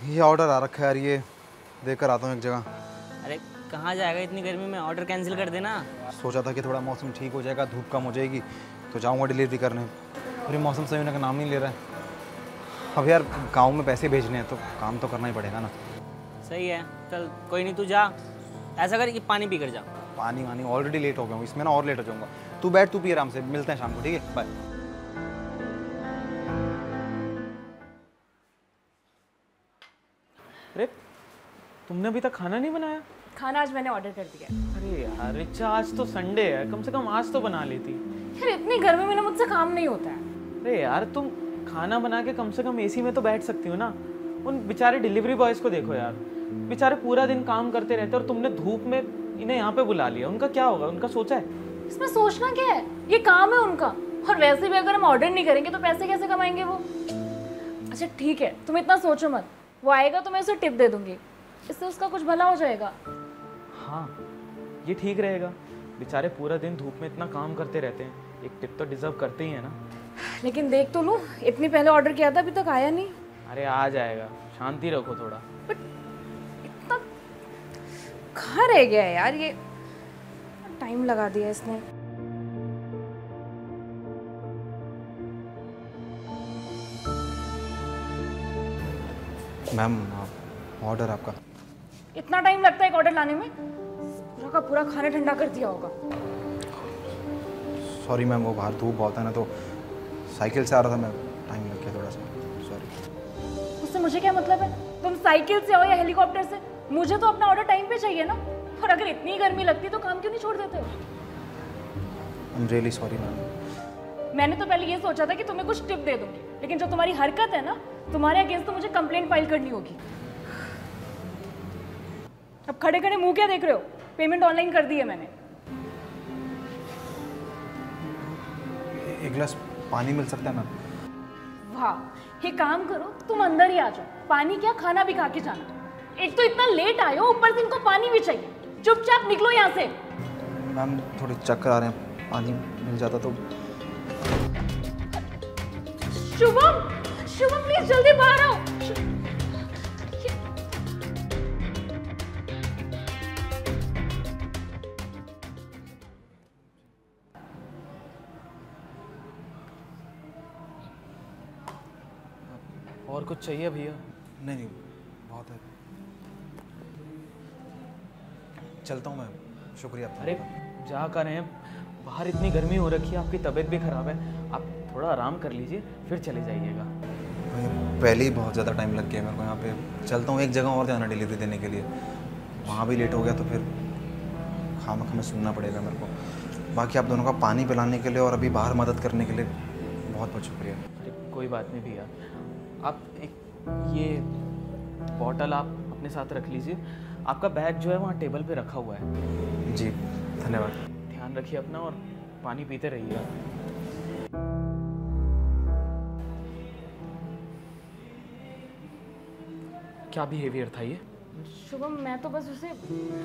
ये ऑर्डर आ रखा है यार, ये देकर आता हूँ एक जगह। अरे कहाँ जाएगा इतनी गर्मी में, ऑर्डर कैंसिल कर देना। सोचा था कि थोड़ा मौसम ठीक हो जाएगा, धूप कम हो जाएगी तो जाऊँगा डिलीवरी करने, फिर मौसम सही होने का नाम नहीं ले रहा है। अब यार गाँव में पैसे भेजने हैं तो काम तो करना ही पड़ेगा ना। सही है, चल कोई नहीं, तू जा। ऐसा कर कि पानी पी कर जा। पानी वानी ऑलरेडी लेट हो गया हूँ, इसमें ना और लेट हो जाऊँगा। तू बैठ, तू पी आराम से, मिलते हैं शाम को, ठीक है, बाय। अरे तुमने अभी तक खाना नहीं बनाया? खाना आज मैंने ऑर्डर कर दिया। अरे यार रिचा, आज तो संडे है, कम से कम आज तो बना लेती। यार इतनी गर्मी में ना मुझसे काम नहीं होता है। अरे यार तुम खाना बना के कम से कम एसी में तो बैठ सकती हो ना। उन बेचारे डिलीवरी बॉयज को देखो यार, बेचारे पूरा दिन काम करते रहते और तुमने धूप में इन्हें यहाँ पे बुला लिया। उनका क्या होगा, उनका सोचा है? इसमें सोचना क्या है, ये काम है उनका। और वैसे भी अगर हम ऑर्डर नहीं करेंगे तो पैसे कैसे कमाएंगे वो। अच्छा ठीक है, तुम इतना सोचो मत, वो आएगा तो मैं उसे टिप दे दूंगी, इससे उसका कुछ भला हो जाएगा। हाँ ये ठीक रहेगा, बेचारे पूरा दिन धूप में इतना काम करते रहते हैं, एक टिप तो डिजर्व करते ही है ना। लेकिन देख तो लूं, इतनी पहले ऑर्डर किया था, अभी तक आया नहीं। अरे आ जाएगा, शांति रखो थोड़ा। बट इतना कहाँ रह गया है यार, ये टाइम लगा दिया इसने। मैम ऑर्डर आपका। इतना टाइम लगता है एक ऑर्डर लाने में? पूरा का पूरा खाना ठंडा कर दिया होगा। सॉरी मैम, वो बाहर धूप बहुत है ना, तो साइकिल से आ रहा था मैं, टाइम लग गया थोड़ा सा, सॉरी। उससे मुझे क्या मतलब है, तुम साइकिल से आओ या हेलीकॉप्टर से, मुझे तो अपना ऑर्डर टाइम पे चाहिए ना। और अगर इतनी गर्मी लगती तो काम क्यों नहीं छोड़ देते हो? I am really sorry ma'am. मैंने तो पहले ये सोचा था कि तुम्हें कुछ टिप दे दूंगी, लेकिन जो तुम्हारी हरकत है ना, तुम्हारे अगेंस्ट तो मुझे कंप्लेंट फाइल करनी होगी। अब खड़े खड़े मुंह क्या देख रहे हो, पेमेंट ऑनलाइन कर दी है मैंने। एक गिलास पानी मिल सकता है मैम? वाह, ये काम करो, तुम अंदर ही आ जाओ, पानी क्या खाना भी खा के जाना। एक तो इतना लेट आए हो, ऊपर से इनको पानी भी चाहिए। चुपचाप निकलो यहाँ से। मैम थोड़े चक्कर आ रहे हैं, पानी मिल जाता तो। शुभम, शुभम प्लीज जल्दी बाहर आओ। और कुछ चाहिए भैया? नहीं नहीं, बहुत है, चलता हूँ मैं, शुक्रिया आपका। अरे जा कर रहे हैं, बाहर इतनी गर्मी हो रखी है, आपकी तबीयत भी खराब है, आप थोड़ा आराम कर लीजिए फिर चले जाइएगा। पहले ही बहुत ज़्यादा टाइम लग गया मेरे को यहाँ पे। चलता हूँ, एक जगह और जाना डिलीवरी देने के लिए, वहाँ भी लेट हो गया तो फिर खामखा में सुनना पड़ेगा मेरे को। बाकी आप दोनों का पानी पिलाने के लिए और अभी बाहर मदद करने के लिए बहुत बहुत शुक्रिया। अरे कोई बात नहीं भैया, आप एक ये बॉटल आप अपने साथ रख लीजिए, आपका बैग जो है वहाँ टेबल पे रखा हुआ है। जी धन्यवाद। ध्यान रखिए अपना और पानी पीते रहिएगा। क्या बिहेवियर था ये? शुभम मैं तो बस उसे,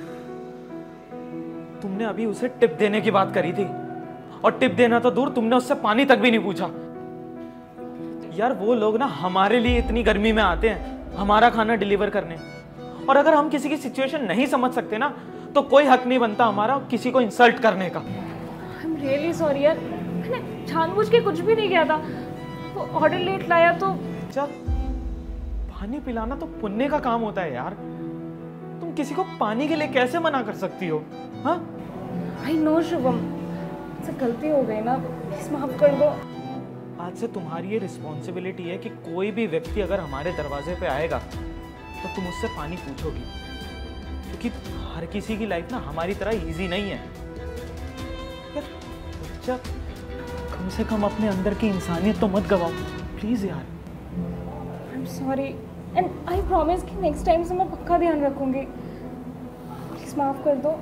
तुमने अभी उसे टिप देने की बात करी थी, और टिप देना तो दूर, तुमने उससे पानी तक भी नहीं पूछा। यार वो लोग ना हमारे लिए इतनी गर्मी में आते हैं हमारा खाना डिलीवर करने, और अगर हम किसी की सिचुएशन नहीं समझ सकते ना तो कोई हक नहीं बनता हमारा किसी को इंसल्ट करने का। आई एम रियली सॉरी यार, मैंने जानबूझ के कुछ भी नहीं किया था। वो ऑर्डर लेट लाया तो। अच्छा, पानी पिलाना तो पुण्य का काम होता है यार, तुम किसी को पानी के लिए कैसे मना कर सकती हो? हाँ आई नो शुभम, मुझसे गलती हो गई ना, प्लीज माफ कर दो। आज से तुम्हारी ये रिस्पॉन्सिबिलिटी है कि कोई भी व्यक्ति अगर हमारे दरवाजे पे आएगा तो तुम उससे पानी पूछोगी, क्योंकि हर किसी की लाइफ ना हमारी तरह इजी नहीं है यार। बच्चा, कम से कम अपने अंदर की इंसानियत तो मत गवाओ प्लीज यार। I am sorry and I promise कि नेक्स्ट टाइम से मैं पक्का ध्यान रखूंगी, प्लीज माफ कर दो।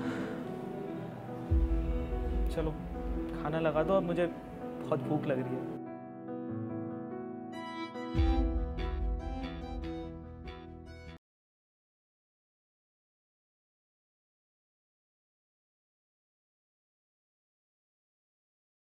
चलो खाना लगा दो, अब मुझे बहुत भूख लग रही है।